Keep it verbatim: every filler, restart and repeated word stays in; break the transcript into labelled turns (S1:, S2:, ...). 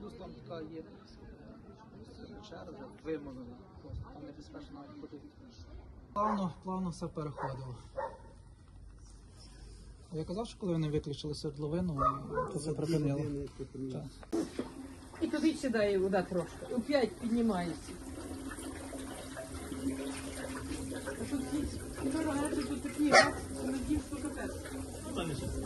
S1: просто там така є черга вимовлена, просто там небезпечно навіть ходити. Плавно, плавно все переходило. Я казав, що коли вони виключили свердловину, то це припинило. Так.
S2: І туди сідає вода трошки. Опять піднімається. А тут ці, тут такі, а? Надію, що капець.